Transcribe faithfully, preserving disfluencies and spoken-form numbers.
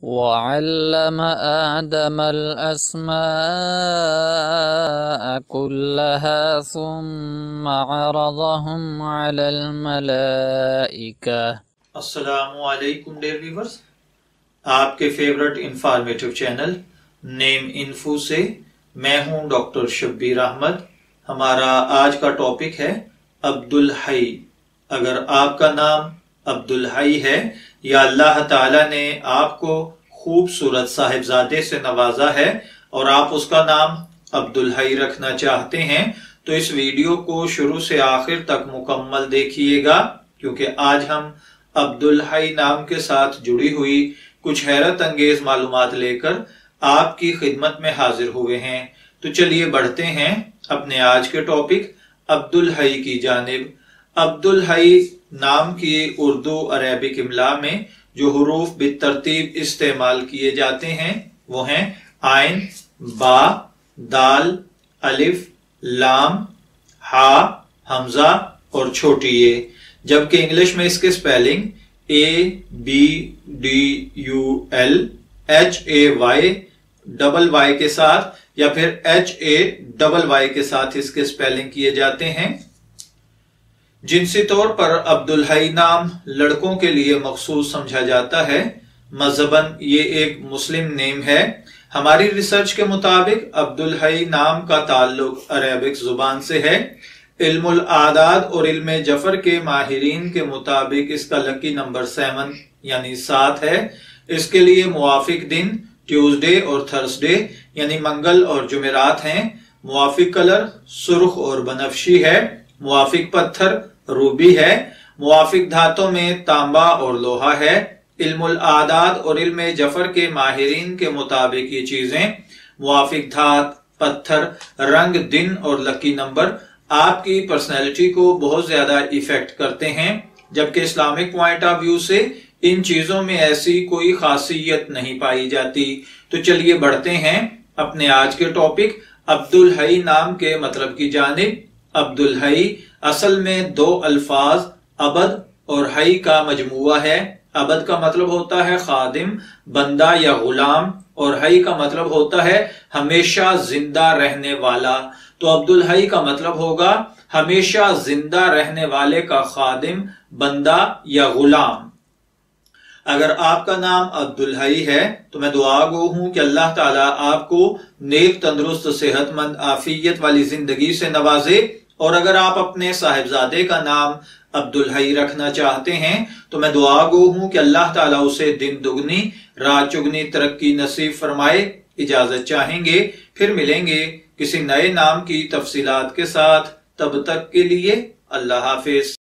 وعلم آدم الأسماء كلها ثم عرضهم على الملائكة. السلام علیکم ڈیئر ویورز، آپ کے favourite informative channel name info سے میں ہوں ڈاکٹر شبیر احمد۔ ہمارا آج کا ٹاپک ہے عبدالحی۔ اگر آپ کا نام عبدالحی ہے یا اللہ تعالیٰ نے آپ کو خوبصورت صاحبزادے سے نوازا ہے اور آپ اس کا نام عبدالحی رکھنا چاہتے ہیں تو اس ویڈیو کو شروع سے آخر تک مکمل دیکھیے گا، کیونکہ آج ہم عبدالحی نام کے ساتھ جڑی ہوئی کچھ حیرت انگیز معلومات لے کر آپ کی خدمت میں حاضر ہوئے ہیں۔ تو چلیے بڑھتے ہیں اپنے آج کے ٹاپک عبدالحی کی جانب۔ عبدالحی نام کی اردو عربک املا میں جو حروف بالترتیب استعمال کیے جاتے ہیں وہ ہیں عین، با، دال، الف، لام، ہا، حمزہ اور چھوٹی اے، جبکہ انگلش میں اس کے spelling A B D U L H A Y double Y کے ساتھ یا پھر ایچ اے ڈبل وائی کے ساتھ اس کے سپیلنگ کیے جاتے ہیں۔ جنسی طور پر عبدالحی نام لڑکوں کے لیے مخصوص سمجھا جاتا ہے، مذہباً یہ ایک مسلم نیم ہے۔ ہماری ریسرچ کے مطابق عبدالحی نام کا تعلق عربک زبان سے ہے۔ علم الاعداد اور علم جفر کے ماہرین کے مطابق اس کا لکی نمبر سیون یعنی سات ہے۔ اس کے لیے موافق دن ٹیوزڈے اور تھرسڈے یعنی منگل اور جمعرات ہیں۔ موافق کلر سرخ اور بنفشی ہے۔ موافق پتھر روبی ہے۔ موافق دھاتوں میں تانبا اور لوہا ہے۔ علم الاعداد اور علم جفر کے ماہرین کے مطابق یہ چیزیں موافق دھات، پتھر، رنگ، دن اور لکی نمبر آپ کی پرسنالٹی کو بہت زیادہ ایفیکٹ کرتے ہیں، جبکہ اسلامک پوائنٹ آف ویو سے ان چیزوں میں ایسی کوئی خاصیت نہیں پائی جاتی۔ تو چلیے بڑھتے ہیں اپنے آج کے ٹاپک عبدالحی نام کے مطلب کی جانب۔ عبدالحی اصل میں دو الفاظ عبد اور حی کا مجموعہ ہے۔ عبد کا مطلب ہوتا ہے خادم، بندہ یا غلام، اور حی کا مطلب ہوتا ہے ہمیشہ زندہ رہنے والا۔ تو عبدالحی کا مطلب ہوگا ہمیشہ زندہ رہنے والے کا خادم، بندہ یا غلام۔ اگر آپ کا نام عبدالحی ہے تو میں دعا گو ہوں کہ اللہ تعالیٰ آپ کو نیک، تندرست، صحت مند، عافیت والی زندگی سے نوازے، اور اگر آپ اپنے صاحبزادے کا نام عبدالحی رکھنا چاہتے ہیں تو میں دعا گو ہوں کہ اللہ تعالیٰ اسے دن دگنی رات چگنی ترقی نصیب فرمائے۔ اجازت چاہیں گے، پھر ملیں گے کسی نئے نام کی تفصیلات کے ساتھ۔ تب تک کے لیے اللہ حافظ۔